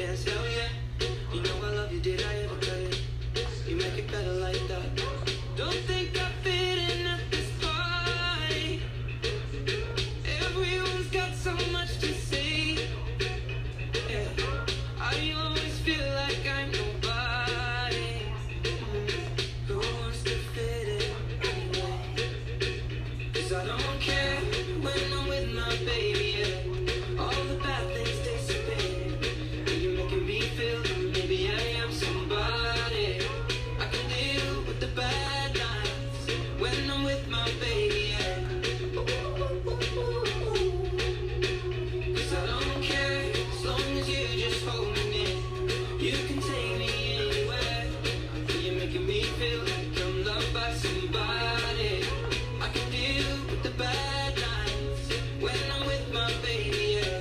dance, hell yeah. You know I love you, did I ever tell you? You make it better like that. Don't think I fit in at this party. Everyone's got so much to say. Yeah. I always feel like I'm nobody. Who wants to fit in anyway? 'Cause I don't care when I'm with my baby, yeah. All the bad things disappear. You're making me feel that maybe I am somebody. I can deal with the bad nights when I'm with my baby, yeah. 'Cause I don't care as long as you just hold me near. You can take me anywhere. You're making me feel like I'm loved by somebody. I can deal with the bad nights when I'm with my baby, yeah.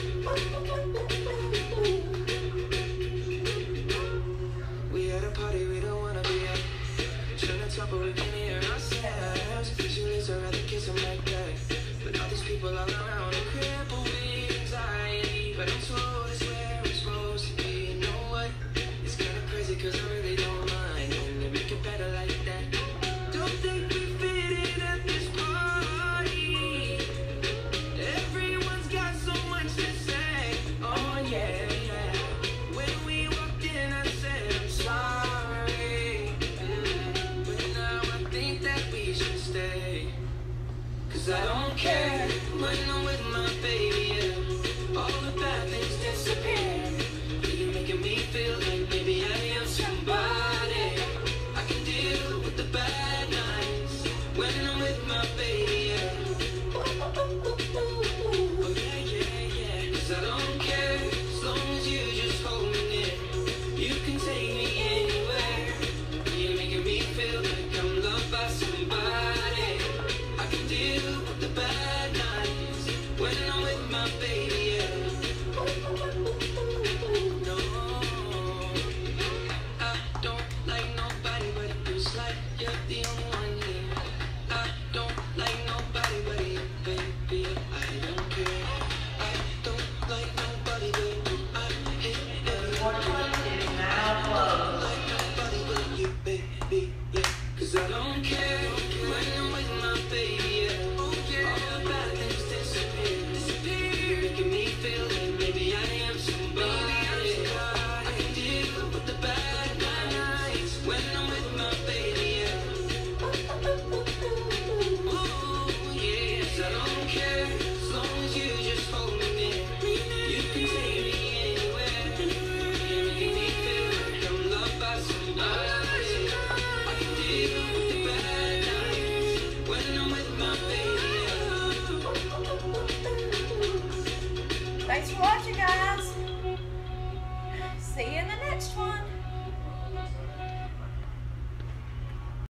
We at a party we don't wanna be at. Trying to talk but we can hear ourselves. Usually I'd rather kiss them like that. But all these people all around are crippled with anxiety. But I'm told it's where I'm supposed to be. You know what? It's kinda crazy 'cause I really don't mind. And they make it better like that. Don't think we fit in at this party. Everyone's got so much to say. Oh yeah, yeah. When we walked in I said I'm sorry. But now I think that we should stay. 'Cause I don't care when I'm with my baby, yeah. All the bad things disappear. You're making me feel like maybe I am somebody. I can deal with the bad nights when I'm with my baby, yeah. Oh yeah, yeah, yeah. 'Cause I don't care as long as you just hold me near. You can take me anywhere. You're making me feel like I'm loved by somebody. I can deal with the bad nights when I'm with my baby, yeah.